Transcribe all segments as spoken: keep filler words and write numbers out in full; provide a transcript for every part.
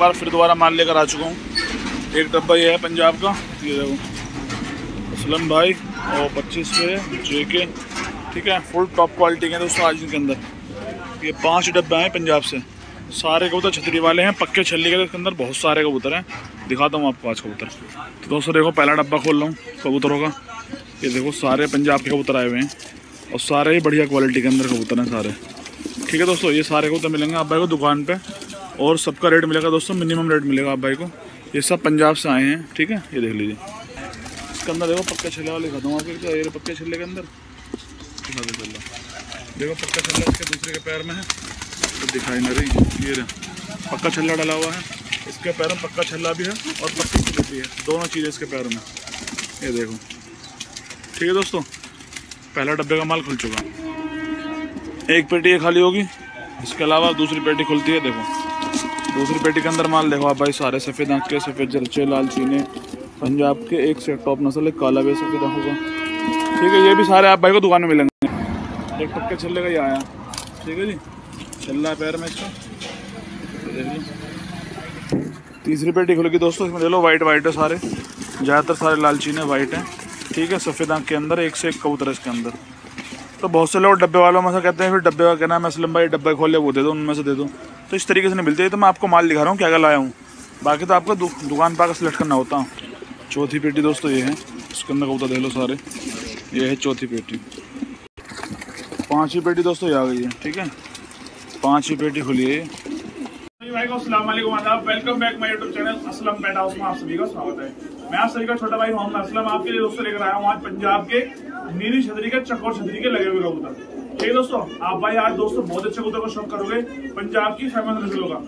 बार फिर दोबारा माल लेकर आ चुका हूँ। एक डब्बा ये है पंजाब का, ये देखो असलम भाई, और पच्चीस पे जे के, ठीक है, फुल टॉप क्वालिटी के दोस्तों। आज इनके अंदर ये पाँच डब्बे हैं पंजाब से, सारे कबूतर छतरी वाले हैं, पक्के छल्ली के। इसके अंदर बहुत सारे कबूतर हैं, दिखाता हूँ आपको आज कबूतर। तो दोस्तों देखो पहला डब्बा खोल रहा हूँ कबूतरों का। ये देखो सारे पंजाब के कबूतर आए हुए हैं और सारे ही बढ़िया क्वालिटी के अंदर कबूतर हैं सारे, ठीक है दोस्तों। ये सारे कबूतर मिलेंगे आप भाई को दुकान पे, और सबका रेट मिलेगा दोस्तों, मिनिमम रेट मिलेगा आप भाई को। ये सब पंजाब से आए हैं, ठीक है। ये देख लीजिए इसके अंदर देखो पक्के छल्ले वाले दिखाता हूँ आपको। ये पक्के छल्ले के अंदर दिखा दो, देखो पक्का छल्ला इसके दूसरे के पैर में है तो दिखाई नहीं रही। ये पक्का छल्ला डाला हुआ है, इसके पैरों में पक्का छल्ला भी है और पक्की छल्ला भी है, दोनों चीज़ें इसके पैरों में। ये देखो, ठीक है दोस्तों। पहला डब्बे का माल खुल चुका, एक पेटी ये खाली होगी, इसके अलावा दूसरी पेटी खुलती है। देखो दूसरी पेटी के अंदर माल देखो आप भाई, सारे सफ़ेद आँख के, सफ़ेद जरचे, लाल चीने पंजाब के, एक से टॉप नस्ल है, काला भी सफ़ेद आँखों का, ठीक है। ये भी सारे आप भाई को दुकान में मिलेंगे। एक पक्के छल्ले का ही आया, ठीक है जी, छल्ला पैर में इसका, देख लो। तीसरी पेटी खुलेगी दोस्तों, इसमें देख लो वाइट वाइट है सारे, ज़्यादातर सारे लाल चीने वाइट हैं, ठीक है। सफ़ेद आँख के अंदर एक से एक कबूतर है इसके अंदर। तो बहुत से लोग डब्बे वालों में से कहते हैं फिर डब्बे का कहना है असलम भाई डब्बे खोले वो दे दो, उनमें से दे दो, तो इस तरीके से नहीं मिलते। तो मैं आपको माल दिखा रहा हूँ क्या क्या लाया हूँ, बाकी तो आपको दु, दुकान पर आकर सेलेक्ट करना होता है। चौथी पेटी दोस्तों ये है, इसके अंदर कबूतर देख लो सारे, ये है चौथी पेटी। पांचवी पेटी दोस्तों ये आ गई है, ठीक है, पांचवी पेटी खुली है। भाई को अस्सलाम वालेकुम, आदाब, welcome back my YouTube channel Aslam pet house में आप सभी का स्वागत है। मैं आप सभी का छोटा भाई मोहम्मद असलम आपके लिए दोस्तों लेकर आया हूँ आज पंजाब के नीली छतरी के, चकोर छतरी के लगे हुए कबूतर, ठीक है दोस्तों। आप भाई आज दोस्तों बहुत अच्छे कबूतर को शौक करोगे पंजाब की फेमस नस्लों का।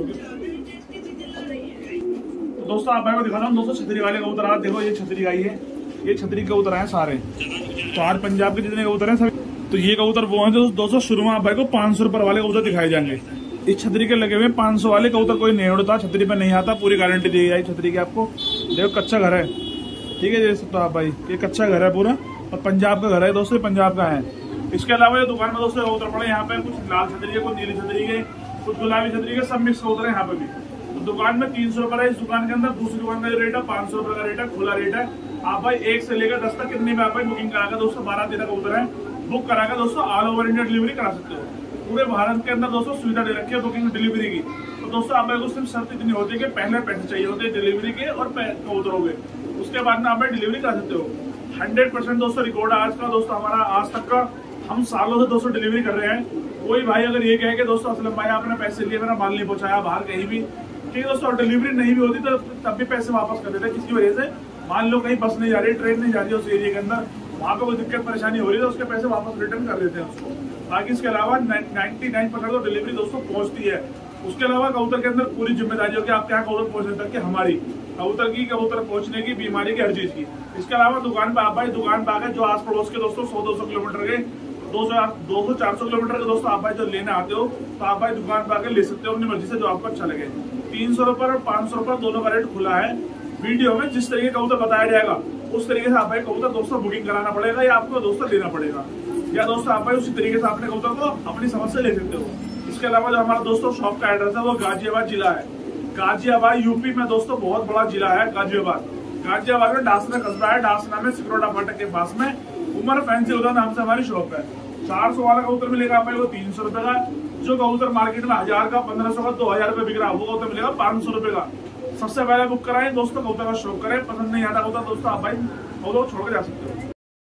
तो दोस्तों आप भाई को दिखाता हूँ दोस्तों छतरी वाले कबूतर। आज देखो ये छतरी आई है, ये छतरी के कबूतर है सारे, तो आज पंजाब के जितने कबूतर हैं सभी, तो ये कबूतर वो हैं जो दोस्तों शुरू में आप भाई को पाँच सौ रुपए वाले कबूतर दिखाए जाएंगे। इस छतरी के लगे हुए पाँच सौ वाले कबूतर कोई नहीं उड़ता, छतरी पे नहीं आता, पूरी गारंटी दी जाए छतरी की आपको। देखो कच्चा घर है, ठीक है, जैसे तो आप भाई ये कच्चा घर है पूरा, और पंजाब का घर है दोस्तों, पंजाब का है। इसके अलावा ये दुकान में दोस्तों कबूतर पड़े यहाँ पे, कुछ लाल छतरी के, कुछ नीली छतरी के, कुछ गुलाबी छतरी के, सब मिक्स कबूतर है यहाँ पे भी। तो दुकान में तीन सौ रुपए है इस दुकान के अंदर, दूसरी दुकान का रेट है पाँच सौ रुपए का रेट है, खुला रेट है। आप भाई एक से लेकर दस तक कितने में आप भाई बुकिंग कराकर दोस्तों, बारह तेरह कबूतर है बुक कराकर दोस्तों ऑल ओवर इंडिया डिलीवरी करा सकते हो। पूरे भारत के अंदर दोस्तों सुविधा दे रखी है बुकिंग डिलीवरी की। तो दोस्तों आप को सिर्फ शर्त इतनी होती है कि पहले पैसे चाहिए होते हैं डिलीवरी के और कबूतरों के, उसके बाद में आप डिलीवरी कर सकते हो। हंड्रेड परसेंट दोस्तों रिकॉर्ड है आज का दोस्तों हमारा, आज तक का हम सालों से दोस्तों डिलीवरी कर रहे हैं। कोई भाई अगर ये कहे कि दोस्तों असलम भाई आपने पैसे लिए मेरा माल नहीं पहुंचाया बाहर कहीं भी, ठीक है दोस्तों, डिलीवरी नहीं भी होती तो तब भी पैसे वापस कर देते। किसी वजह से मान लो कहीं बस नहीं जा रही, ट्रेन नहीं जा रही उस एरिया के अंदर, वहाँ पे कोई दिक्कत परेशानी हो रही है तो उसके पैसे वापस रिटर्न कर देते हैं उसको। बाकी इसके अलावा नाइन्टी नाइन परसेंट तो डिलीवरी दोस्तों पहुंचती है। उसके अलावा कबूतर के अंदर पूरी जिम्मेदारी होगी आप क्या कबूतर पहुंचने तक की, हमारी कबूतर की, कबूतर पहुंचने की, बीमारी की, हर चीज की। इसके अलावा दुकान पे आप भाई दुकान पे आकर जो आस पड़ोस के दोस्तों सौ दो सौ किलोमीटर के, दो सौ दो सौ चार सौ किलोमीटर के दोस्तों आप भाई जो लेने आते हो तो आप भाई दुकान पे आकर ले सकते हो अपनी मर्जी से, जो आपको अच्छा लगे। तीन सौ रुपए और पाँच सौ रुपए दोनों का रेट खुला है। वीडियो में जिस तरीके का कबूतर बताया जाएगा उस तरीके से आप भाई कबूतर दोस्तों बुकिंग कराना पड़ेगा या आपको दोस्तों लेना पड़ेगा, या दोस्तों आप भाई उसी तरीके से अपने कबूतर को अपनी समझ से ले सकते हो। इसके अलावा जो हमारा दोस्तों शॉप का एड्रेस है वो गाजियाबाद जिला है, गाजियाबाद यूपी में दोस्तों बहुत बड़ा जिला है गाजियाबाद। गाजियाबाद में डासना कस्बा है, डासना में सिकरोटा फाटक के पास में उमर फैंसी उदा नाम से हमारी शॉप है। चार सौ वाला कबूतर मिलेगा आप वो तीन सौ रुपए का, जो कबूतर मार्केट में हजार का, पंद्रह सौ का, दो हजार रुपए बिक रहा है वो कबूतर मिलेगा पाँच सौ रुपए का। सबसे पहले बुक कराएं दोस्तों, कबूतर का शौक करें, पसंद नहीं आता कबूतर दोस्तों आप भाई कबूतर छोड़ के जा सकते हो।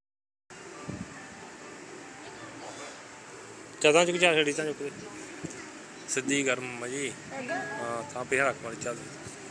चौदह चुक जा छड़ी चुक सीधी कर मम्मा जी, हाँ था पे रख मारी चल।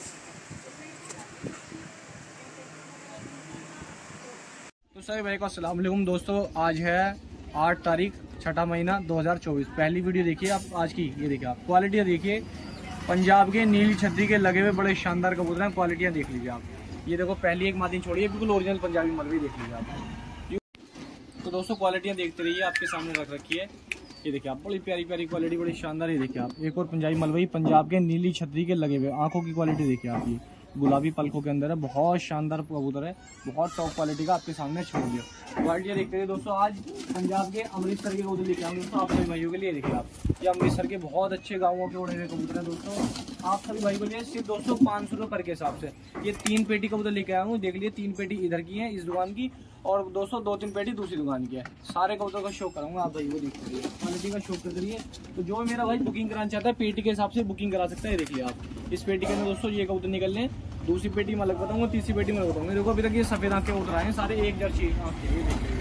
तो सभी भाई को अस्सलाम वालेकुम दोस्तों, आज है आठ तारीख छठा महीना दो हज़ार चौबीस। पहली वीडियो देखिए आप आज की, ये देखिए आप क्वालिटियाँ देखिए, पंजाब के नीली छतरी के लगे हुए बड़े शानदार कबूतर हैं, क्वालिटियाँ देख लीजिए आप। ये देखो पहली एक मादी छोड़ी है, बिल्कुल ओरिजिनल पंजाबी मलबी, देख लीजिए आप। तो दोस्तों क्वालिटियाँ देखते रहिए, आपके सामने रख रखी है, ये देखिए आप, बड़ी प्यारी प्यारी क्वालिटी, बड़ी शानदार। ये देखिए आप एक और पंजाबी मलबई पंजाब के नीली छतरी के लगे हुए, आंखों की क्वालिटी देखिए आप, ये गुलाबी पलकों के अंदर है, बहुत शानदार कबूतर है, बहुत टॉप क्वालिटी का, आपके सामने छोड़ दिया। क्वालिटियाँ देखते रहिए दोस्तों। आज पंजाब के अमृतसर के कबूतर लेके आए दोस्तों आप सभी भाइयों के लिए। देखिए आप, ये अमृतसर के बहुत अच्छे गाँवों के उड़े हुए कबूतर हैं दोस्तों, आप सभी भाई बोलिए सिर्फ दोस्तों पाँच सौ रुपये पर के हिसाब से। ये तीन पेटी कबूतर लेके आया हूँ, देख लिए तीन पेटी इधर की है इस दुकान की, और दोस्तों दो तीन पेटी दूसरी दुकान की है। सारे कबूतर का शो करूँगा, आप भाई वो देख लीजिए, क्वालिटी का शो कर करिए। तो जो मेरा भाई बुकिंग कराना चाहता है पेटी के हिसाब से बुकिंग करा सकता है। देखिए आप इस पेटी के अंदर दोस्तों ये कबूतर निकलने, दूसरी पेटी में अलग बताऊँगा, तीसरी पेटी में अलग बताऊँगा। देखो अभी तक ये सफेद आँख के कबूतर आए हैं सारे एक जर्सी आँख के, ये देखिए।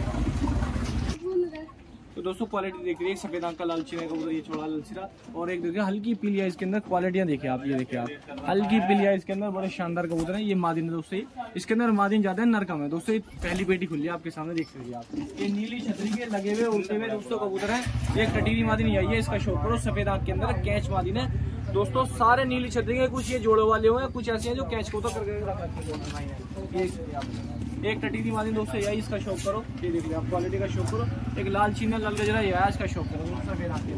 तो दोस्तों क्वालिटी देख रही है, सफेद आंख का लाल चीना कबूतर, ये छोड़ा ललसीरा, और एक देखिए हल्की पीली है इसके अंदर। क्वालिटियां देखिए आप, ये देखिए आप हल्की पीली है इसके अंदर, बड़े शानदार कबूतर है। ये मादिन है दोस्तों, इसके अंदर मादिन ज्यादा है, नर कम है दोस्तों। ये पहली पेटी खुली है आपके सामने, देख लीजिए आप। ये नीली छतरी के लगे हुए उड़ते हुए दोस्तों कबूतर है। एक कटीरी मादिन आई है, इसका शौक करो, सफेद आंख के अंदर कैच मादिन है दोस्तों। सारे नीली छतरी के, कुछ ये जोड़े वाले हुए हैं, कुछ ऐसे हैं जो कैच को तो करके रखा है। एक टटीरी मादिन दोस्तों यही इसका शौक करो, ये देखिए आप क्वालिटी का शौक करो। एक लाल चीना लाल गजरा ये है, इसका शौक करो,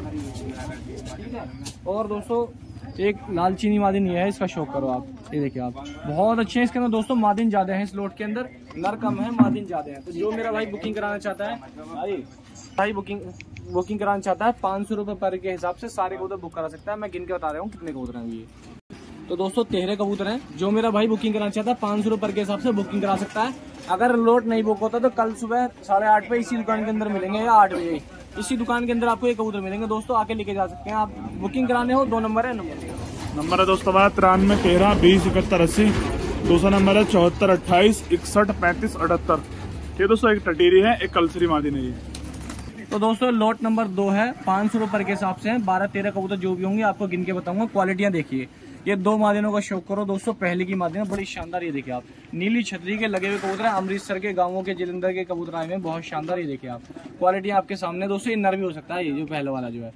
ठीक है। और दोस्तों एक लाल चीनी मादिन ये है, इसका शौक करो आप, ये देखिए आप। बहुत अच्छे हैं इसके अंदर दोस्तों, मादिन ज्यादा है इस लोट के अंदर, नर कम है मादिन ज्यादा है। तो जो मेरा भाई बुकिंग कराना चाहता है, भाई भाई बुकिंग बुकिंग कराना चाहता है पाँच सौ रुपये पर के हिसाब से सारे कबूतर बुक करा सकता है। मैं गिन के बता रहा हूँ कितने कबूतर हैं ये। तो दोस्तों तेरह कबूतर हैं, जो मेरा भाई बुकिंग कराना चाहता है पाँच सौ रुपये के हिसाब से बुकिंग करा सकता है। अगर लोट नहीं बुक होता तो कल सुबह साढ़े आठ पे इसी दुकान के अंदर मिलेंगे, या आठ बजे इसी दुकान के अंदर आपको ये कबूतर मिलेंगे दोस्तों, आके लेके जा सकते हैं। आप बुकिंग कराने हो, दो नंबर है, नंबर नंबर है दोस्तों हमारा तिरानवे तेरह बीस इकहत्तर अस्सी। दूसरा नंबर है चौहत्तर अट्ठाईस इकसठ पैंतीस अठहत्तर। ये दोस्तों एक टटीरी है, एक कलसरी मादिन है ये। तो दोस्तों लोट नंबर दो है, पाँच सौ रुपये के हिसाब से बारह तेरह कबूतर जो भी होंगे आपको गिन के बताऊंगा। क्वालिटियां देखिए, ये दो मादिनों का शौक करो दोस्तों। पहले की मादिन बड़ी शानदार, ये देखिए आप नीली छतरी के लगे हुए कबूतर हैं, अमृतसर के गांवों के जलंधर के कबूतर आए हुए हैं, बहुत शानदार। ये देखिए आप क्वालिटी आपके सामने दोस्तों, ये नर भी हो सकता है, ये जो पहले वाला जो है।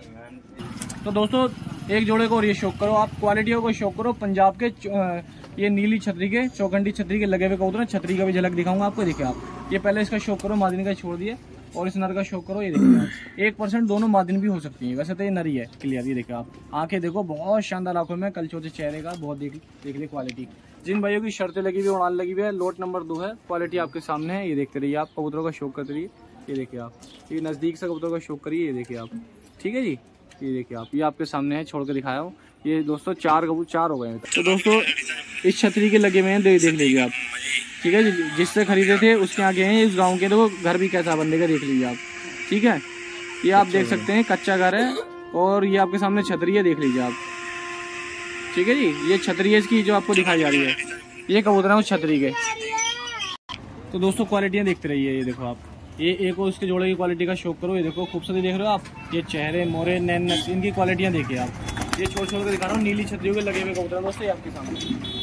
तो दोस्तों एक जोड़े को और ये शौक करो आप, क्वालिटियों को शौक करो। पंजाब के ये नीली छतरी के चौखंडी छतरी के लगे हुए कबूतर हैं, छतरी का भी झलक दिखाऊंगा आपको। देखिए आप ये पहले इसका शौक करो, मादिन का छोड़ दिए, और इस नर का शौक करो। ये देखिए आप एक परसेंट दोनों मादिन भी हो सकती है, वैसे तो ये नरी है क्लियर। ये देखिए आप आंखें देखो, बहुत शानदार आंखों में, कल चौथे चेहरे का, बहुत देख देख ली क्वालिटी। जिन भाइयों की शर्तें लगी हुई उड़ान लगी हुई है, लोट नंबर दो है, क्वालिटी आपके सामने है। ये देखते रहिए आप, कबूतरों का शौक करते रहिए। ये देखिए आप, ये नज़दीक से कबूतरों का शौक करिए, ये देखिए आप, ठीक है जी। ये देखिए आप, ये आपके सामने है, छोड़ के दिखाया हूँ। ये दोस्तों चार कबूतर चार हो गए हैं। तो दोस्तों इस छतरी के लगे हुए हैं, देख लीजिए आप, ठीक है। जिससे खरीदे थे उसके आगे हैं, इस गाँव के, देखो घर भी कैसा बंदे का देख लीजिए आप, ठीक है। ये आप देख सकते हैं कच्चा घर है, और ये आपके सामने छतरी है, देख लीजिए आप, ठीक है जी। ये छतरी है इसकी जो आपको दिखाई जा रही है, ये कबूतर है उस छतरी के। तो दोस्तों क्वालिटियां देखते रहिए, ये देखो आप, ये एक और उसके जोड़े की क्वालिटी का शौक करो। ये देखो खूबसूरती देख रहे हो आप, ये चेहरे मोरे नैन नक्श, इनकी क्वालिटियां देखिए आप। ये छोड़ छोड़ कर दिखा रहा हूँ, नीली छतरियों के लगे हुए कबूतर दोस्तों, ये आपके सामने।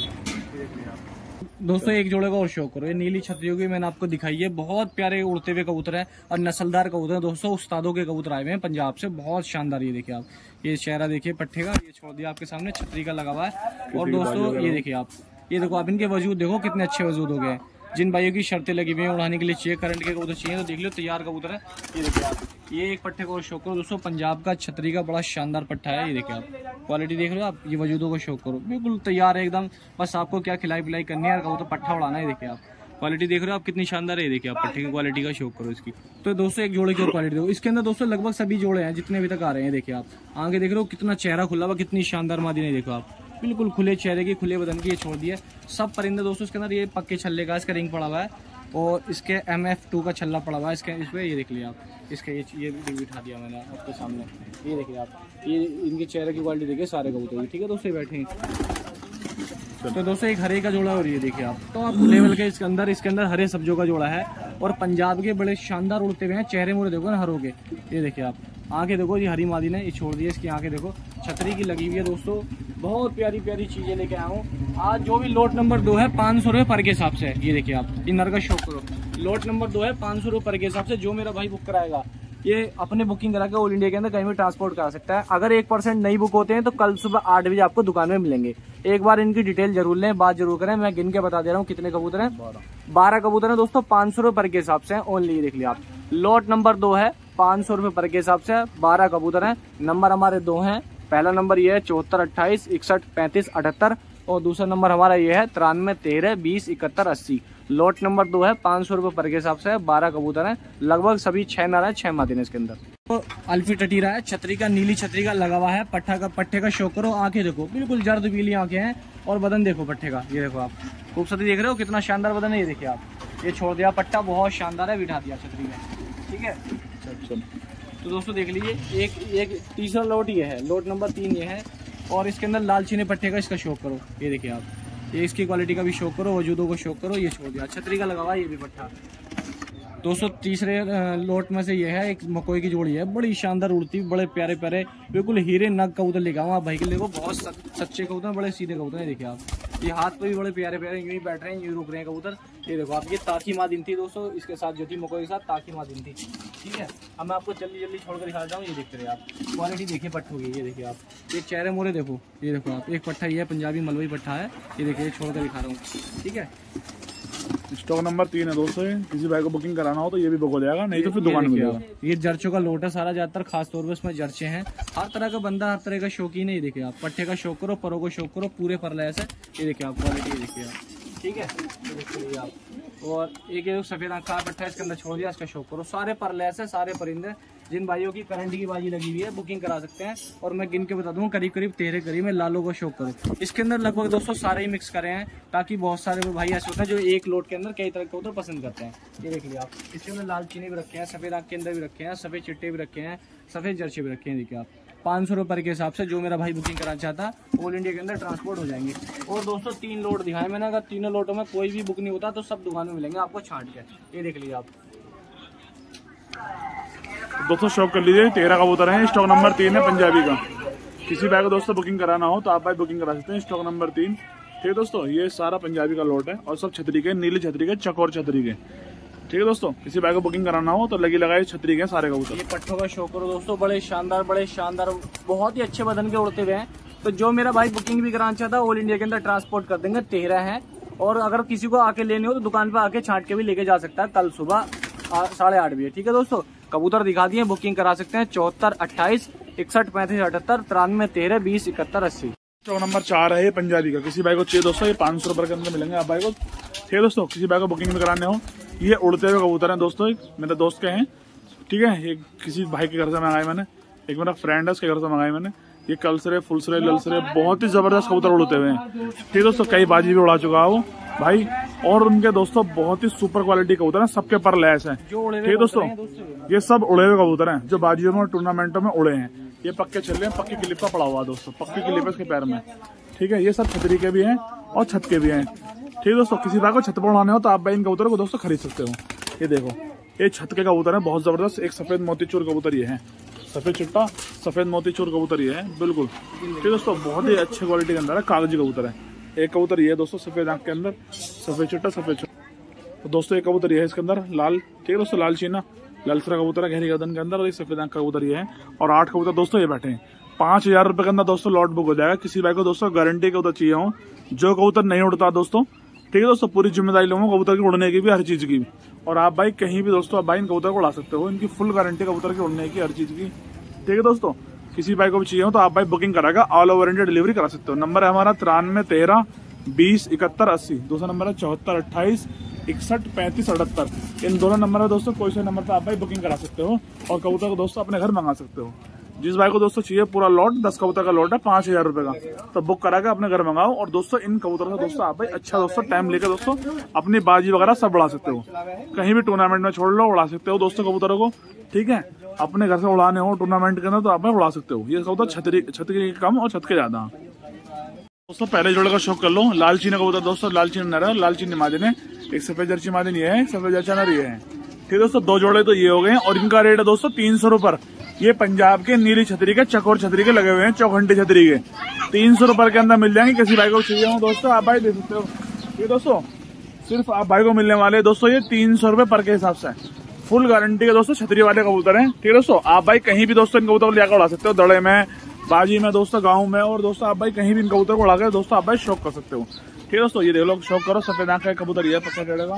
दोस्तों एक जोड़े का और शौक करो, ये नीली छतरियों की मैंने आपको दिखाई है, बहुत प्यारे उड़ते हुए कबूतर है, और नस्लदार कबूतर है दोस्तों। उस्तादों के कबूतर आए हुए हैं पंजाब से, बहुत शानदार। ये देखिए आप, ये चेहरा देखिए पट्टे का, ये छोड़ दिया आपके सामने, छतरी का लगा हुआ है। और दोस्तों ये देखिए आप, ये देखो आप इनके वजूद देखो कितने अच्छे वजूद हो गए। जिन भाइयों की शर्तें लगी हुई हैं उड़ाने के लिए चाहिए, करंट के कबूतर चाहिए, तो देख लो तैयार कबूतर है। ये देखिए आप, ये एक पट्टे को शौक करो दोस्तों, पंजाब का छतरी का बड़ा शानदार पट्टा है। ये देखिए आप क्वालिटी देख रहे हो आप, ये वजूदों को शौक करो, बिल्कुल तैयार है एकदम। बस आपको क्या खिलाई पिलाई करनी है, कबूतर पट्टा उड़ाना है। देखिए आप क्वालिटी देख रहे हो आप कितनी शानदार है। ये देखिए आप पट्टे की क्वालिटी का शौक करो इसकी। तो दोस्तों एक जोड़े की और क्वालिटी देखो, इसके अंदर दोस्तों लगभग सभी जोड़े हैं जितने अभी तक आ रहे हैं। देखिए आप आगे देख रहे हो कितना चेहरा खुला हुआ, कितनी शानदार मादी है। देखो आप बिल्कुल खुले चेहरे की, खुले बदन की, ये छोड़ दिया सब परिंदे दोस्तों इसके अंदर। ये पक्के छल्ले का इसका रिंग पड़ा हुआ है, और इसके एम एफ टू का छल्ला पड़ा हुआ है इसके, इस पर ये देख लिया आप, इसका ये ये भी बिठा दिया मैंने आपके सामने। ये देखिए आप, ये इनके चेहरे की क्वालिटी देखिए सारे कबूतर, ठीक है दोस्तों बैठे हैं। तो दोस्तों एक हरे का जोड़ा और ये देखिए आप, तो आप लेवल के इसके अंदर इसके अंदर हरे सब्जों का जोड़ा है, और पंजाब के बड़े शानदार उड़ते हुए हैं। चेहरे मुड़े देखो ना हरों के, ये देखिए आप आंखें देखो, ये हरी मादी ने ये छोड़ दी है, इसकी आंखें देखो छतरी की लगी हुई है दोस्तों। बहुत प्यारी प्यारी चीजें लेके आया हूँ आज। जो भी लोट नंबर दो है पाँच सौ रुपये पर के हिसाब से, ये देखिए आप, इन नर का शौक करो। लोट नंबर दो है पाँच सौ रुपये पर के हिसाब से, जो मेरा भाई बुक कराएगा ये अपने बुकिंग करा के ऑल इंडिया के अंदर कहीं भी ट्रांसपोर्ट करा सकता है। अगर एक परसेंट नहीं बुक होते हैं तो कल सुबह आठ बजे आपको दुकान में मिलेंगे। एक बार इनकी डिटेल जरूर लें, बात जरूर करें। मैं गिन के बता दे रहा हूँ कितने कबूतर हैं, बारह कबूतर हैं दोस्तों, पाँच सौ रुपये पर के हिसाब से ओनली। देख लिया आप, लोट नंबर दो है पाँच सौ रुपये पर के हिसाब से, बारह कबूतर हैं। नंबर हमारे दो हैं, पहला नंबर ये है चौहत्तर अट्ठाईस इकसठ पैंतीस अठहत्तर, और दूसरा नंबर हमारा ये है तिरानवे तेरह बीस इकहत्तर अस्सी। लोट नंबर दो है पाँच सौ रुपये पर के हिसाब से, बारह कबूतर हैं, लगभग सभी छह नर हैं, छह मादी हैं इसके अंदर। अल्फी टटीरा है, छतरी का, नीली छतरी का लगा हुआ है। पट्ठा का, पट्टे का शो करो, आंखें देखो बिल्कुल जर्द पीली आंखें हैं और बदन देखो पट्टे का, ये देखो आप खूबसूरती देख रहे हो, कितना शानदार बदन है। ये देखिए आप, ये छोड़ दिया पट्टा, बहुत शानदार है, बिठा दिया छतरी में, ठीक है। तो दोस्तों देख लीजिए, एक एक तीसरा लोट ये है, लोट नंबर तीन ये है। और इसके अंदर लाल चीनी पट्टे का इसका शौक करो, ये देखिए आप, ये इसकी क्वालिटी का भी शौक करो, वजूदों को शौक करो। ये छोड़ दिया छतरी का लगा हुआ ये भी पट्टा। दोस्तों तीसरे लोट में से ये है, एक मकोई की जोड़ी है, बड़ी शानदार उड़ती, बड़े प्यारे प्यारे बिल्कुल हीरे नग कबूतर लेके आऊँ आप भाई के लिए, वो बहुत सच्चे कबूतर, बड़े सीधे कबूतर है। देखिए आप, ये हाथ पे भी बड़े प्यारे प्यारे यूं ही बैठ रहे हैं, यूं रुक रहे हैं कबूतर। ये देखो आप, ये ताकी माँ दिन थी दोस्तों, इसके साथ जो थी मकोई के साथ ताकी माँ दिन थी, ठीक है। अब मैं आपको जल्दी जल्दी छोड़कर दिखा रहा हूँ, ये देखते रहे आप, क्वालिटी देखिए पट्टों की। ये देखिए आप, ये चेहरे मोरे देखो, ये देखो आप, एक पट्टा ये है, पंजाबी मलवई पट्टा है, ये देखिए छोड़कर दिखा रहा हूँ, ठीक है। स्टॉक नंबर तीन है दोस्तों, किसी भाई को बुकिंग कराना हो तो ये भी बुक हो जाएगा, नहीं तो फिर दुकान में मिलेगा। ये जर्चों का लोट है सारा, ज्यादातर खास तौर पर इसमें जर्चे हैं। हर तरह का बंदा, हर तरह का शौकीन है। ये देखिए आप, पट्टे का शौक करो, परों को शौक करो, पूरे पर लैस है। ये देखिए आप क्वालिटी, ये देखिए आप, ठीक है। ये देखिए आप, और एक एक सफेद आंख का पट्टा इसके अंदर छोड़ दिया, इसका शौक करो। सारे पर लैस है, सारे परिंदे। जिन भाइयों की करंट की बाजी लगी हुई है बुकिंग करा सकते हैं। और मैं गिन के बता दूं, करीब करीब तेरह करीब में लालों को शौक करो। इसके अंदर लगभग दोस्तों सारे ही मिक्स करे हैं, ताकि बहुत सारे भाई ऐसे होते हैं जो एक लोट के अंदर कई तरह के कबूतर पसंद करते हैं। ये देख लिया आप, इसके अंदर लाल चीनी भी रखे हैं, सफेद आंख के अंदर भी रखे हैं, सफेद चिट्टे भी रखे हैं, सफेद जर्सी भी रखे हैं। देखिए आप, पाँच सौ रुपये के हिसाब से जो मेरा भाई बुकिंग कराना चाहता ऑल इंडिया के अंदर ट्रांसपोर्ट हो जाएंगे। और दोस्तों तीन लोट दिखाए मैंने, अगर तीनों लोटों में कोई भी बुक नहीं होता तो सब दुकान में मिलेंगे आपको छांट के। ये देख लीजिए आप, दोस्तों शॉप कर लीजिए, तेरह कबूतर हैं, स्टॉक नंबर तीन है पंजाबी का। किसी भाई को दोस्तों बुकिंग कराना हो तो आप भाई बुकिंग करा सकते हैं, स्टॉक नंबर तीन, ठीक है दोस्तों। ये सारा पंजाबी का लोट है और सब छतरी के, नीली छतरी के, चकोर छतरी के, ठीक है दोस्तों। किसी भाई को बुकिंग कराना हो तो लगी लगाए छतरी के सारे कबूतर। ये पट्टों का शौक करो दोस्तों, बड़े शानदार, बड़े शानदार, बहुत ही अच्छे बदन के उड़ते हुए हैं। तो जो मेरा भाई बुकिंग भी कराना चाहता है ऑल इंडिया के अंदर ट्रांसपोर्ट कर देंगे, तेरह है। और अगर किसी को आके लेने हो तो दुकान पे आके छांट के भी लेके जा सकता है, कल सुबह साढ़े आठ बजे, ठीक है दोस्तों। कबूतर दिखा दिए, बुकिंग करा सकते हैं चौहत्तर अट्ठाईस इकसठ पैंतीस अठहत्तर तिरानवे तेरह बीस इकहत्तर अस्सी। स्टॉक नंबर चार है ये पंजाबी का। किसी भाई को चाहिए दोस्तों, ये पाँच सौ रुपए के अंदर मिलेंगे आप भाई को, ठीक है दोस्तों। किसी भाई को बुकिंग में कराने हो, ये उड़ते हुए कबूतर हैं दोस्तों, मेरे दोस्त के हैं, ठीक है। ये किसी भाई के घर से मंगाए मैंने, एक मेरा फ्रेंड है उसके घर से मंगाए मैंने। ये कलसरे, फुलसरे, ललसरे, बहुत ही जबरदस्त कबूतर उड़ते हुए हैं, ठीक है दोस्तों। कई बाजी भी उड़ा चुका है वो भाई, और उनके दोस्तों बहुत ही सुपर क्वालिटी कबूतर हैं, सबके पर लैस हैं, ठीक है दोस्तों। ये सब उड़े हुए कबूतर हैं जो बाजियों में और टूर्नामेंटों में उड़े हैं। ये पक्के चल रहे हैं, पक्की क्लिप का पड़ा हुआ दोस्तों, पक्की क्लिप है इसके पैर में, ठीक है। ये सब छतरी के भी हैं और छत के भी हैं, ठीक है दोस्तों। किसी भाई को छत पर उड़ाने हो तो आप भाई इन कबूतरों को दोस्तों खरीद सकते हो। ये देखो, ये छत के कबूतर है, बहुत जबरदस्त। एक सफेद मोतीचूर कबूतर ये है, सफेद चिट्टा सफेद मोतीचूर कबूतर ये है, बिल्कुल, ठीक है दोस्तों। बहुत ही अच्छे क्वालिटी के अंदर है, कागजी कबूतर है। एक कबूतर ये है दोस्तों, सफेद आंख के अंदर, सफेद चिट्टा, सफेद चिट्टा। तो दोस्तों एक कबूतर ये है इसके अंदर लाल, ठीक है दोस्तों, लाल चीना, ललसरा कबूतर है गहरी गर्दन के अंदर, और एक सफेद आंख का कबूतर ये है। और आठ कबूतर दोस्तों ये बैठे हैं। पांच हजार रुपए के अंदर दोस्तों लॉट बुक हो जाएगा। किसी भाई को दोस्तों गारंटी कबूतर चाहिए हो, जो कबूतर नहीं उड़ता दोस्तों, ठीक है दोस्तों, पूरी जिम्मेदारी लूंगा कबूतर की उड़ने की भी, हर चीज की भी। और आप भाई कहीं भी दोस्तों आप भाई इन कबूतर को उड़ा सकते हो, इनकी फुल गारंटी कबूतर की उड़ने की, हर चीज की, ठीक है दोस्तों। किसी भाई को भी चाहिए हो तो आप भाई बुकिंग कराएगा, ऑल ओवर इंडिया डिलीवरी करा सकते हो। नंबर है हमारा तिरानवे तेरह बीस इकहत्तर अस्सी। दूसरा नंबर है चौहत्तर अट्ठाईस इकसठ पैंतीस अठहत्तर। इन दोनों नंबर है दोस्तों, कोई से नंबर पर आप भाई बुकिंग करा सकते हो और कबूतर को दोस्तों अपने घर मंगा सकते हो। जिस भाई को दोस्तों चाहिए पूरा लॉट, दस कबूतर का लॉट है, पांच हजार रुपए का, तो बुक करा के अपने घर मंगाओ। और दोस्तों इन कबूतरों से दोस्तों आप भाई अच्छा दोस्तों टाइम लेकर दोस्तों अपनी बाजी वगैरह सब उड़ा सकते हो, कहीं भी टूर्नामेंट में छोड़ लो उड़ा सकते हो दोस्तों कबूतरों को, ठीक है। अपने घर से उड़ाने हो टूर्नामेंट के अंदर तो आप भाई उड़ा सकते हो। ये कबूतर छतरी छत के कम और छत के ज्यादा। दोस्तों पहले जोड़े का शौक कर लो। लाल चीनी कबूतर दोस्तों, लाल चीनी नर है, लाल चीनी मादिन है, एक सफेद जर्सी मादिन ये है, एक सफेद जर्सी नर ये है, ठीक है दोस्तों। दो जोड़े तो ये हो गए और इनका रेट है दोस्तों तीन सौ रुपए। ये पंजाब के नीली छतरी के, चकोर छतरी के लगे हुए हैं, चौखंडी छतरी के, तीन सौ रुपए के अंदर मिल जाएंगे। किसी भाई को चाहिए हो दोस्तों आप भाई दे सकते हो, ठीक है दोस्तों। सिर्फ आप भाई को मिलने वाले दोस्तों ये तीन सौ रुपए पर के हिसाब से, फुल गारंटी के दोस्तों छतरी वाले कबूतर हैं, ठीक है दोस्तों। आप भाई कहीं भी दोस्तों इन कबूतर को लेकर उड़ा सकते हो, दड़े में, बाजी में दोस्तों, गाँव में, और दोस्तों आप भाई कहीं भी इन कबूतर को उड़ा कर दोस्तों आप भाई शौक कर सकते हो, ठीक है दोस्तों। ये देख लो, शौक करो। सफेद आंख का कबूतर ये पक्का चढ़ेगा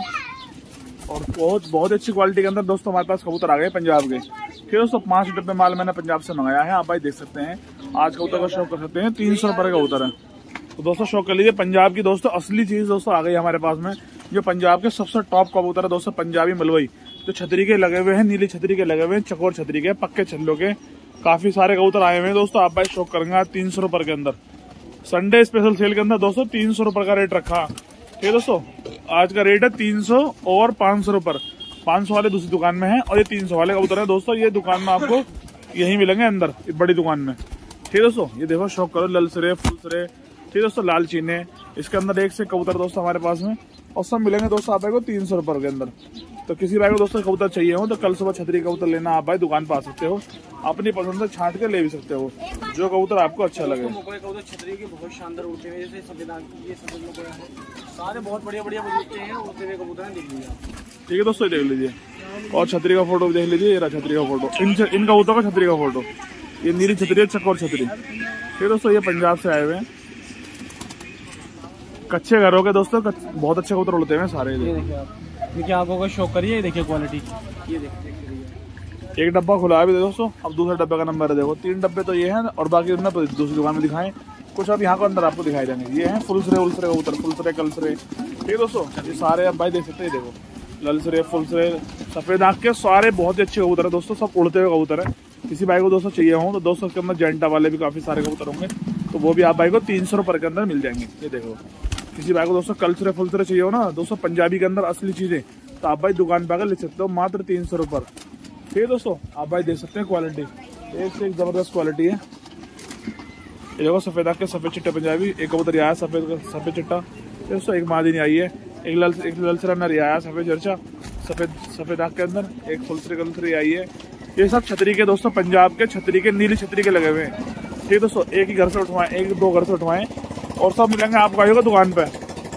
और बहुत बहुत अच्छी क्वालिटी के अंदर दोस्तों हमारे पास कबूतर आ गए पंजाब के, ठीक है दोस्तों। पांच डब्बे माल मैंने पंजाब से मंगाया है, आप भाई देख सकते हैं। आज कबूतर का शौक कर सकते हैं, तीन सौ रुपए का कबूतर है, तो दोस्तों शौक कर लीजिए, पंजाब की दोस्तों असली चीज दोस्तों आ गई हमारे पास में। जो पंजाब के सबसे टॉप कबूतर है दोस्तों, पंजाबी मलवई, जो छतरी के लगे हुए हैं, नीली छतरी के लगे हुए हैं, चकोर छतरी के, पक्के छल्लों के, काफी सारे कबूतर आए हुए हैं दोस्तों। आप भाई शौक करेंगे आज तीन सौ रुपए के अंदर, संडे स्पेशल सेल के अंदर दोस्तों तीन सौ रुपए का रेट रखा। ठीक है दोस्तों, आज का रेट है तीन सौ और पाँच सौ रुपए। पाँच सौ वाले दूसरी दुकान में है और ये तीन सौ वाले कबूतर है दोस्तों। ये दुकान में आपको यही मिलेंगे अंदर, बड़ी दुकान में। ठीक है दोस्तों, ये देखो शौक करो, ललसरे, फुलसरे, ठीक है दोस्तों, लाल चीने, इसके अंदर एक से कबूतर दोस्तों हमारे पास में, और सब मिलेंगे दोस्तों आप भाई को तीन सौ रुपए के अंदर। तो किसी भाई को दोस्तों कबूतर चाहिए हो तो कल सुबह छतरी कबूतर लेना आप भाई दुकान पर आ सकते हो, अपनी पसंद से छांट के ले भी सकते हो, जो कबूतर आपको अच्छा लगे। कबूतर छतरी के बहुत शानदार उड़ते हैं, जैसे संविधान ये सारे बहुत बढ़िया बढ़िया उड़ते हैं, उड़ते हुए कबूतर देख लीजिए आप। ठीक है दोस्तों, देख लीजिए, और छतरी का फोटो भी देख लीजिए, ये रहा छतरी का फोटो, इन इन कबूतरों का छतरी का फोटो, ये नीली छतरी है, चकोर छतरी। ठीक है दोस्तों, ये पंजाब से आए हुए हैं, कच्चे घरों के दोस्तों, बहुत अच्छे कबूतर उड़ते हैं सारे। ये देखिए आप, देखिए आंखों का शौक करिए, ये देखिए क्वालिटी, ये देखिए एक डब्बा खुला है अभी दोस्तों, अब दूसरे डब्बे का नंबर है, देखो तीन डब्बे तो ये हैं और बाकी उनमें दूसरी दुकान में दिखाएं, कुछ अब यहाँ को अंदर आपको दिखाई देंगे। ये हैं फुलसरे उलसरे कबूतर, फुलसरे कलसरे। ठीक है दोस्तों, ये सारे आप भाई देख सकते हैं, देखो ललसरे, फुलसरे, सफेद आँख के, सारे बहुत ही अच्छे कबूतर है दोस्तों, सब उड़ते हुए कबूतर है। किसी भाई को दोस्तों चाहिए हो तो दोस्तों उसके अंदर जेंटा वाले भी काफी सारे कबूतर होंगे, तो वो भी आप भाई को तीन सौ रुपए के अंदर मिल जाएंगे। ये देखो, किसी भाई को दोस्तों कलसरे फुलसरे चाहिए हो ना दोस्तों, पंजाबी के अंदर असली चीजें, तो आप भाई दुकान पे आकर ले सकते हो मात्र तीन सौ रुपए। ठीक है दोस्तों, आप भाई देख सकते हैं क्वालिटी, एक से एक जबरदस्त क्वालिटी है। ये देखो सफेद आँख के सफेद चिट्टे पंजाबी, एक कबूतर आया सफेद सफेद चिट्टा दोस्तों, एक मादिनी आई है, एक लल एक ललसरा नर आया सफेद चर्चा, सफेद सफेद आँख के अंदर, एक फुलसरी कलसरी आई है। ये सब छतरी के दोस्तों, पंजाब के छतरी के, नीली छतरी के लगे हुए हैं। ठीक है दोस्तों, एक ही घर से उठवाएं, एक दो घर से उठवाएं, और सब मिलेंगे आपको आइएगा दुकान पे।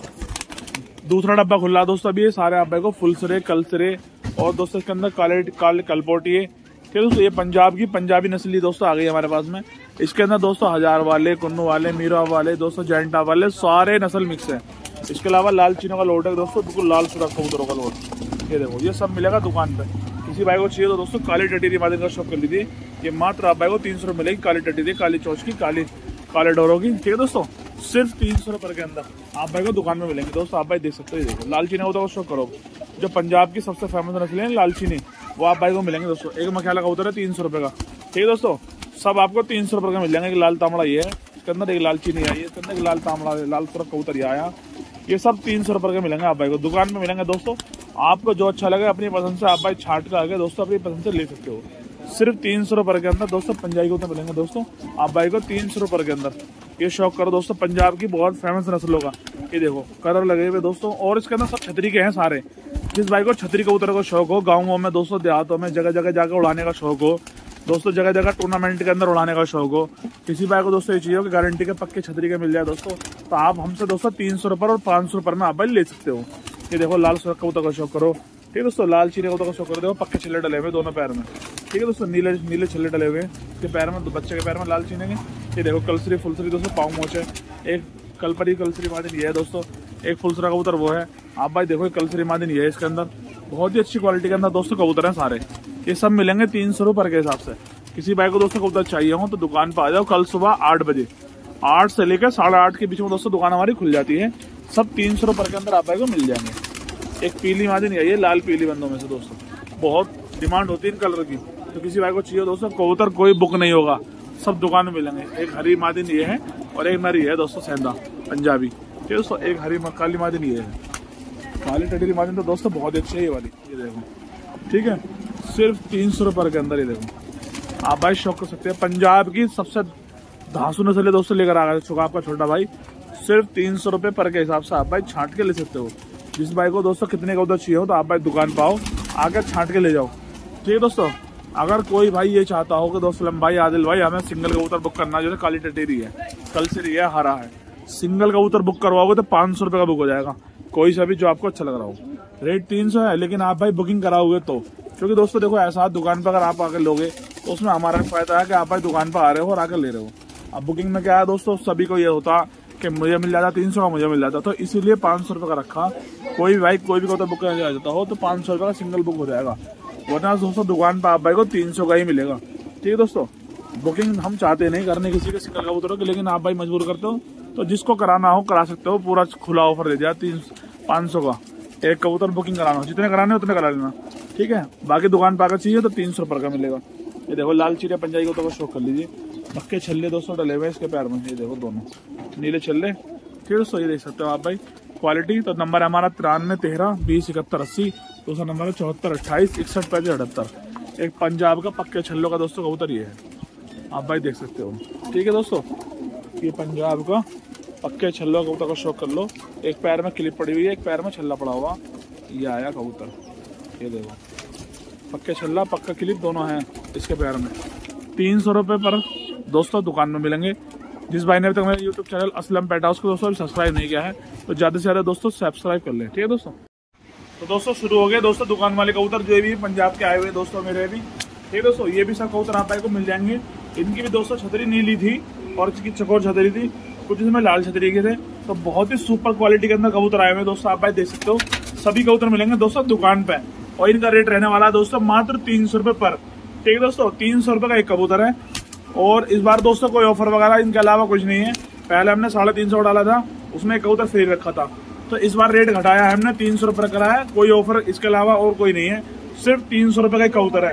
दूसरा डब्बा खुला दोस्तों अभी, ये सारे आप भाई को फुलसरे कलसरे, और दोस्तों इसके अंदर काले काले कलपोटी है। ठीक है दोस्तों, ये पंजाब की पंजाबी नस्ली दोस्तों आ गई हमारे पास में। इसके अंदर दोस्तों हजार वाले, कुन्नू वाले, मीरा वाले, दोस्तों जेंटा वाले, सारे नस्ल मिक्स है। इसके अलावा लाल चीनों का लोट है दोस्तों, बिल्कुल लाल सुरख कबूतरों का लोट। ये देखो, ये सब मिलेगा दुकान पे। किसी भाई को चाहिए तो दोस्तों काली टटीरी मादिन का शौक कर लीजिए, ये मात्र आप भाई को तीन सौ रुपये मिलेगी, काली टटीरी, काली चौच की, काली काले डोरों की। ठीक है दोस्तों, सिर्फ तीन सौ रुपए के अंदर आप भाई को दुकान में मिलेंगे दोस्तों। आप भाई देख सकते हो, ये देखो लाल चीनी होता है, शौक करो, जो पंजाब की सबसे फेमस नस्ल है लाल चीनी, वो आप भाई को मिलेंगे दोस्तों। एक मख्याला का कबूतर है तीन सौ रुपए का। ठीक है दोस्तों, सब आपको तीन सौ रुपए का मिल जाएंगे। एक लाल तांबड़ा ये है, इसके अंदर एक लाल चीनी आई है, इसके अंदर एक लाल तांबड़ा लाल सुरख कबूतर ये आया, ये सब तीन सौ रुपए के मिलेंगे आप भाई को दुकान में मिलेंगे दोस्तों। आपको जो अच्छा लगे अपनी पसंद से आप भाई छाट कर आगे दोस्तों अपनी पसंद से ले सकते हो। सिर्फ तीन सौ रुपए के अंदर दोस्तों पंजाबी को तो मिलेंगे दोस्तों आप भाई को तीन सौ रुपए के अंदर। ये शौक करो दोस्तों, पंजाब की बहुत फेमस नस्लों का, ये देखो कलर लगे हुए दोस्तों, और इसके अंदर सब छतरी के हैं सारे। जिस भाई को छतरी कबूतर का शौक हो, गाँवों में दोस्तों, देहातों में जगह जगह जाकर उड़ाने का शौक हो दोस्तों, जगह जगह टूर्नामेंट के अंदर उड़ाने का शौक हो, किसी भाई को दोस्तों ये चाहिए हो कि गारंटी के पक्के छतरी के मिल जाए दोस्तों, तो आप हमसे दोस्तों तीन सौ रुपए और पाँच सौ रुपए में आप भाई ले सकते हो। ये देखो लाल सुरख कबूतर का शौक करो, ठीक है दोस्तों, लाल चीनी कबूतर का शौक करो, देखो पक्के छिल्ले डले हुए दोनों पैर में। ठीक है दोस्तों, नीले नीले छिल्ले डले हुए इसके पैर में, बच्चे के पैर में लाल चीनी के। ये देखो कलसरी फुलसरी दोस्तों, पाँव मोच है, एक कलपरी कलसरी मादिन ये है दोस्तों, एक फुलसरा कबूतर वो है। आप भाई देखो कलसरी मादिन ये है, इसके अंदर बहुत ही अच्छी क्वालिटी के अंदर दोस्तों कबूतर हैं सारे। ये सब मिलेंगे तीन सौ रुपए के हिसाब से। किसी भाई को दोस्तों कबूतर चाहिए हो तो दुकान पर आ जाओ कल सुबह आठ बजे, आठ से लेकर साढ़े आठ के बीच में दोस्तों दुकान हमारी खुल जाती है। सब तीन सौ रुपए के अंदर आप भाई को मिल जाएंगे। एक पीली मादिन आई है, लाल पीली बंदों में से दोस्तों, बहुत डिमांड होती है इन कलर की, तो किसी भाई को चाहिए दोस्तों कबूतर कोई बुक नहीं होगा, सब दुकान में मिलेंगे। एक हरी मादिन ये है और एक नरी है दोस्तों सेंधा पंजाबी। ठीक है दोस्तों, एक हरी काली मादिन ये है, काली टटीरी मादिन तो दोस्तों बहुत अच्छी है ये वाली, ये देखो। ठीक है, सिर्फ तीन सौ रुपए के अंदर ये देखो आप भाई शौक कर सकते हैं। पंजाब की सबसे धांसू नस्ल दोस्तों लेकर आ गए छुका आपका छोटा भाई, सिर्फ तीन सौ रुपए पर के हिसाब से आप भाई छांट के ले सकते हो। जिस भाई को दोस्तों कितने कबूतर चाहिए हो तो आप भाई दुकान पाओ, आकर छांट के ले जाओ। ठीक है दोस्तों, अगर कोई भाई ये चाहता हो कि दोस्तों भाई आदिल भाई हमें सिंगल कबूतर बुक करना, जैसे काली टटेरी है, कलसरी है, हरा है, सिंगल कबूतर बुक करवाओगे तो पाँच सौ रुपए का बुक हो जाएगा, कोई सा भी जो आपको अच्छा लग रहा हो। रेट तीन सौ है, लेकिन आप भाई बुकिंग कराओगे तो, क्योंकि दोस्तों देखो ऐसा दुकान पर अगर आप आकर लोगे तो उसमें हमारा फायदा है कि आप भाई दुकान पर आ रहे हो और आकर ले रहे हो। अब बुकिंग में क्या है दोस्तों, सभी को ये होता कि मुझे मिल जाता तीन सौ का, मुझे मिल जाता, तो इसीलिए पाँच सौ रुपए का रखा। कोई भी भाई कोई भी कबूतर बुक करना चाहता हो तो पाँच सौ रुपए का सिंगल बुक हो जाएगा, वरना दोस्तों दुकान पर आप भाई को तीन सौ का ही मिलेगा। ठीक है दोस्तों, बुकिंग हम चाहते नहीं करने किसी के सिंगल कबूतरों की, लेकिन आप भाई मजबूर करते हो तो जिसको कराना हो करा सकते हो, पूरा खुला ऑफर दे दिया तीन पाँच सौ का एक कबूतर बुकिंग कराना हो, जितने कराने हो उतने करा लेना, ठीक है। बाकी दुकान पर आकर चाहिए तो तीन सौ रुपये का मिलेगा। ये देखो लाल चीरे पंजाबी को तो शो कर लीजिए, पक्के छल्ले दोस्तों डले हुए इसके पैर में, ये देखो दोनों नीले छल्ले, ठीक है दोस्तों। ये देख सकते हो आप भाई क्वालिटी। तो नंबर है हमारा तिरानवे तेरह बीस इकहत्तर अस्सी, दूसरा नंबर है चौहत्तर अट्ठाईस इकसठ पैंतीस अठहत्तर। एक पंजाब का पक्के छल्लों का दोस्तों कबूतर ये है, आप भाई देख सकते हो, ठीक है दोस्तों। ये पंजाब का पक्के छल्लों का कबूतर का शौक कर लो। एक पैर में क्लिप पड़ी हुई है, एक पैर में छल्ला पड़ा हुआ, ये आया कबूतर, ये देखो पक्के छल्ला पक्का क्लिप दोनों हैं इसके पैर में। तीन सौ रुपये पर दोस्तों दुकान में मिलेंगे। जिस भाई ने अभी तक मेरे YouTube channel Aslam pet house को दोस्तों अभी सब्सक्राइब नहीं किया है तो ज़्यादा से ज़्यादा दोस्तों सब्सक्राइब कर लें, ठीक है दोस्तों। तो दोस्तों शुरू हो गए दोस्तों दुकान वाले कबूतर जो भी पंजाब के आए हुए दोस्तों मेरे भी, ठीक है दोस्तों। ये भी सब कबूतर आप भाई को मिल जाएंगे। इनकी भी दोस्तों छतरी नीली थी और इसकी चकोर छतरी थी, कुछ इसमें लाल छतरी के थे। तो बहुत ही सुपर क्वालिटी के अंदर कबूतर आए हुए दोस्तों, आप भाई देख सकते हो। सभी कबूतर मिलेंगे दोस्तों दुकान पे और इनका रेट रहने वाला है दोस्तों मात्र तीन सौ रुपये पर, ठीक है दोस्तों। तीन सौ रुपये का एक कबूतर है और इस बार दोस्तों कोई ऑफर वगैरह इनके अलावा कुछ नहीं है। पहले हमने साढ़े तीन सौ डाला था, उसमें एक कबूतर फ्री रखा था, तो इस बार रेट घटाया है हमने, तीन सौ रुपये कराया। कोई ऑफर इसके अलावा और कोई नहीं है, सिर्फ तीन सौ रुपये का एक कबूतर है,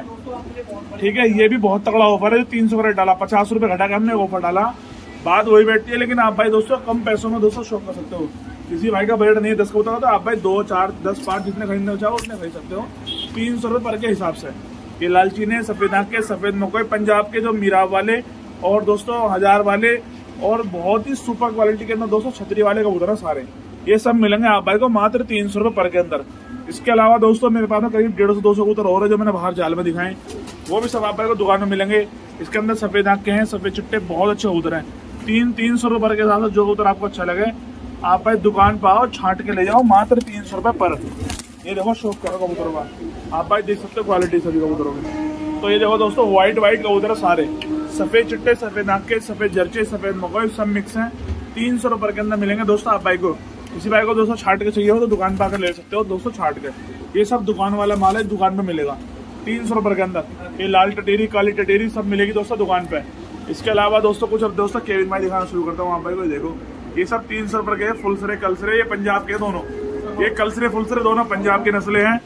ठीक है। ये भी बहुत तगड़ा ऑफर है, तीन सौ का रेट डाला, पचास रुपये घटा के हमने ऑफर डाला, बात वही बैठती है। लेकिन आप भाई दोस्तों कम पैसों में दोस्तों शौक कर सकते हो। किसी भाई का बजट नहीं है दस कबूतर का तो आप भाई दो चार दस पाँच जितने खरीदना चाहो उतने खरीद सकते हो, तीन सौ रुपये पर के हिसाब से। ये लाल चीने, सफेद आंख के, सफेद मकोई, पंजाब के जो मीराब वाले और दोस्तों हजार वाले और बहुत ही सुपर क्वालिटी के अंदर दोस्तों छतरी वाले कबूतर है सारे, ये सब मिलेंगे आप भाई को मात्र तीन सौ रुपये पर के अंदर। इसके अलावा दोस्तों मेरे पास में करीब डेढ़ सौ दो सौ कबूतर और है जो मैंने बाहर जाल में दिखाए, वो भी सब आप भाई को दुकान में मिलेंगे। इसके अंदर सफेद आंख के हैं, सफेद चिट्टे, बहुत अच्छे कबूतर हैं। तीन तीन सौ रुपये पर के साथ जो कबूतर आपको अच्छा लगे आप भाई दुकान पर आओ, छांट के ले जाओ, मात्र तीन सौ रुपये पर। ये देखो शौक करो कबूतरों का, आप भाई देख सकते हो क्वालिटी सभी कबूतरों की। तो ये देखो दोस्तों व्हाइट व्हाइट कबूतर सारे, सफेद चिट्टे, सफेद आंख के, सफेद जर्चे, सफेद मकोई, सब मिक्स हैं। तीन सौ रुपये के अंदर मिलेंगे दोस्तों आप भाई को। किसी भाई को दोस्तों छाट के चाहिए हो तो दुकान पर आकर ले सकते हो दोस्तों छाट के। ये सब दुकान वाला माल है, दुकान पे मिलेगा तीन सौ रुपये के अंदर। ये लाल टटेरी, काली टटेरी सब मिलेगी दोस्तों दुकान पे। इसके अलावा दोस्तों कुछ अब दोस्तों केविन भाई दिखाना शुरू करता हूँ आप भाई को। देखो ये सब तीन सौ रुपये के फुलसरे कलसरे, ये पंजाब के दोनों, ये कलसरे फुलसरे दोनों पंजाब की नस्लें हैं।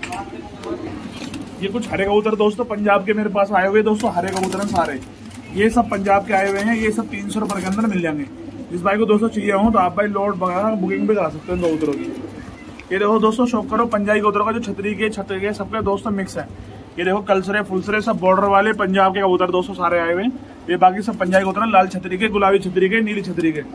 ये कुछ हरे कबूतर दोस्तों पंजाब के मेरे पास आए हुए दोस्तों, हरे कबूतर हैं सारे, ये सब पंजाब के आए हुए हैं। ये सब तीन सौ रुपये के अंदर मिल जाएंगे। जिस भाई को दोस्तों चाहिए हो तो आप भाई लोड वगैरह बुकिंग भी करा सकते हैं कबूतरों की। ये देखो दोस्तों शौक करो पंजाबी कबूतरों का जो छतरी के छतरी के सबके दोस्तों मिक्स है। ये देखो कलसरे फुलसरे सब बॉर्डर वाले पंजाब के कबूतर दोस्तों सारे आए हुए हैं। ये बाकी सब पंजाबी कबूतर, लाल छतरी के, गुलाबी छतरी के, नीली छतरी के।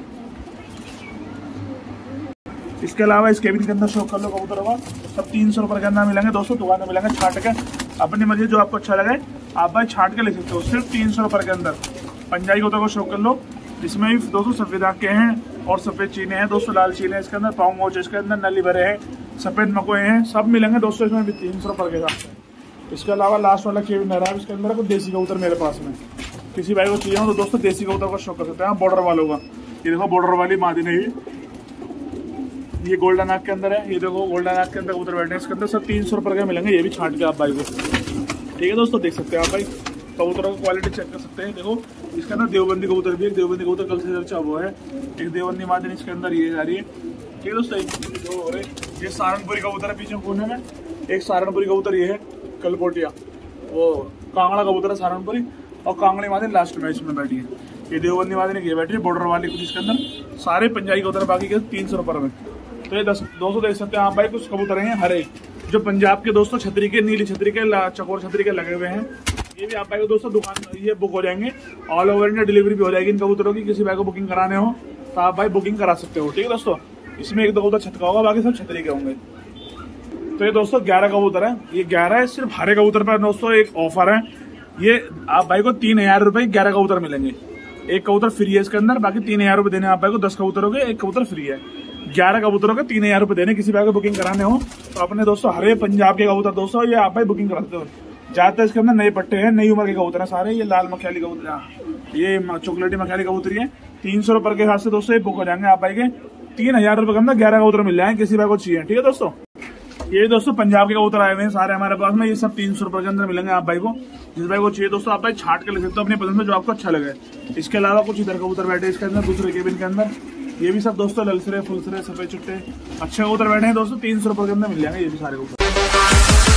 इसके अलावा इस केबिन के अंदर शौक कर लो कबूतरों का, सब तीन सौ रुपये के अंदर मिलेंगे दोस्तों, दुकान में मिलेंगे छाट के। अपनी मर्जी जो आपको अच्छा लगे आप भाई छाट के ले सकते हो, सिर्फ तीन सौ रुपये के अंदर। पंजाबी कबूतर को शौक कर लो, इसमें भी दोस्तों सफेद आंख के हैं और सफेद चीने हैं दोस्तों, लाल चीने इसके अंदर, पाँव मोच इसके अंदर, नली भरे हैं, सफेद मकोए हैं, सब मिलेंगे दोस्तों इसमें भी तीन सौ रुपये के हिसाब से। इसके अलावा लास्ट वाला केबिन नहरा इसके अंदर कुछ देसी कबूतर मेरे पास में, किसी भाई को चाहिए हो तो दोस्तों देसी कबूतर का शौक कर सकते हैं बॉर्डर वालों का। ये देखो बॉर्डर वाली मादी नहीं, ये गोल्डन आंख के अंदर है। ये देखो गोल्डन आंख के अंदर कबूतर बैठे हैं इसके अंदर, सब तीन सौ रुपये के मिलेंगे। ये भी छाट के आप भाई को, ठीक है दोस्तों देख सकते हैं आप भाई कबूतरों की क्वालिटी चेक कर सकते हैं। देखो इसके अंदर देवबंदी कबूतर भी है, देवबंदी कबूतर कल से चर्चा वो है, एक देवबंदी मादन इसके अंदर ये जा रही है, ठीक है दोस्तों। जो हो रहे ये सहारनपुरी कबूतर है पीछे कोने में, एक सहारनपुरी कबूतर ये है कलकोटिया, वो कांगड़ा कबूतर है सहारनपुरी, और कांगड़ी मादन लास्ट में इसमें बैठी है। ये देवबंदी मादन ये बैठी है बॉर्डर वाली कुछ इसके अंदर, सारे पंजाबी कबूतर बाकी के तीन सौ रुपये में। तो ये दस दो सौ देख सकते हैं आप भाई, कुछ कबूतर हैं हरे जो पंजाब के दोस्तों छतरी के, नीली छतरी के, चकोर छतरी के लगे हुए हैं। ये भी आप भाई को दोस्तों दुकान ये बुक हो जाएंगे, ऑल ओवर इंडिया डिलीवरी भी हो जाएगी इन कबूतरों की। किसी भाई को बुकिंग कराने हो तो आप भाई बुकिंग करा सकते हो, ठीक है दोस्तों। इसमें एक दो कबूतर छटका होगा, बाकी सब छतरी के होंगे। तो ये दोस्तों ग्यारह कबूतर है, ये ग्यारह है सिर्फ हरे कबूतर पर दोस्तों एक ऑफर है। ये आप भाई को तीन हजार रुपए ग्यारह कबूतर मिलेंगे, एक कबूतर फ्री है इसके अंदर, बाकी तीन हजार रुपए देने आप भाई को, दस कबूतरों के एक कबूतर फ्री है। ग्यारह कबूतरों के तीन हजार रुपए देने, किसी भाई को बुकिंग कराने हो तो अपने दोस्तों हरे पंजाब के कबूतर दोस्तों ये आप भाई बुकिंग कराते हो। ज्यादातर इसके अंदर नए पट्टे हैं, नई उम्र के कबूतर हैं सारे। ये लाल मखियाली कबूतर, ये चॉकलेटी मखियाली कबूतरी है, तीन सौ रुपए के हिसाब से दोस्तों ये बुक हो जाएंगे आप भाई के। तीन हजार रुपए के अंदर ग्यारह कबूतर मिल जाएंगे, किसी भाई को चाहिए, ठीक है दोस्तों। ये दोस्तों पंजाब के कबूतर आए हुए हैं सारे हमारे पास में, ये सब तीन सौ रुपए के अंदर मिलेंगे आप भाई को। जिस भाई को चाहिए दोस्तों आप भाई छाट के ले सकते हो अपनी पसंद से जो आपको अच्छा लगे। इसके अलावा कुछ इधर कबूतर बैठे इसके अंदर दूसरे केबिन के अंदर, ये भी सब दोस्तों ललसरे फुलसरे सफेद चुट्टे अच्छे कबूतर बैठे हैं दोस्तों। तीन सौ रुपए के अंदर मिल जाएंगे ये भी सारे कबूतर।